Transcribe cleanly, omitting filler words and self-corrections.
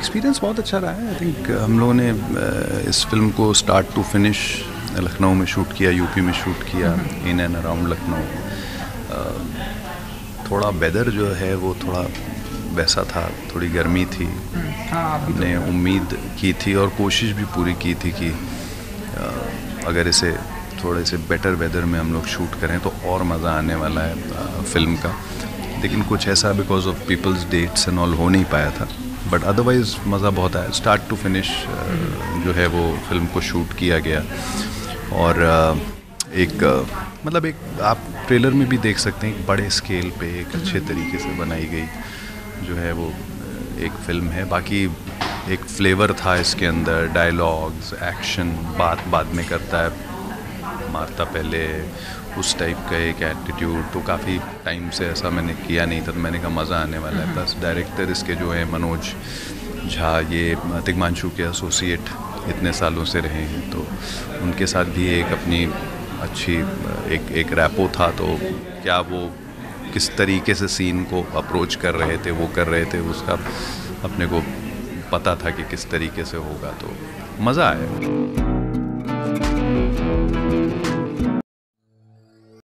Experience बहुत अच्छा रहा है। आई थिंक हम लोगों ने इस फिल्म को स्टार्ट टू फिनिश लखनऊ में शूट किया, यूपी में शूट किया, इन एंड अराउंड लखनऊ। थोड़ा वेदर जो है वो थोड़ा वैसा था, थोड़ी गर्मी थी। हमने उम्मीद की थी और कोशिश भी पूरी की थी कि अगर इसे थोड़े से बेटर वेदर में हम लोग शूट करें तो और मज़ा आने वाला है फिल्म का। लेकिन कुछ ऐसा because of peoples dates and all हो नहीं पाया था, बट अदरवाइज़ मज़ा बहुत आया। स्टार्ट टू फिनिश जो है वो फिल्म को शूट किया गया। और मतलब एक आप ट्रेलर में भी देख सकते हैं, एक बड़े स्केल पे एक अच्छे तरीके से बनाई गई जो है वो एक फिल्म है। बाकी एक फ्लेवर था इसके अंदर, डायलॉग्स, एक्शन, बात में करता है, मारता पहले, उस टाइप का एक एटीट्यूड। तो काफ़ी टाइम से ऐसा मैंने किया नहीं था, तो मैंने कहा मज़ा आने वाला है। प्लस डायरेक्टर इसके जो है मनोज झा, ये तिग्मांशु के एसोसिएट इतने सालों से रहे हैं, तो उनके साथ भी एक अपनी अच्छी एक रैपो था। तो क्या वो किस तरीके से सीन को अप्रोच कर रहे थे, वो कर रहे थे, उसका अपने को पता था कि किस तरीके से होगा, तो मज़ा आया।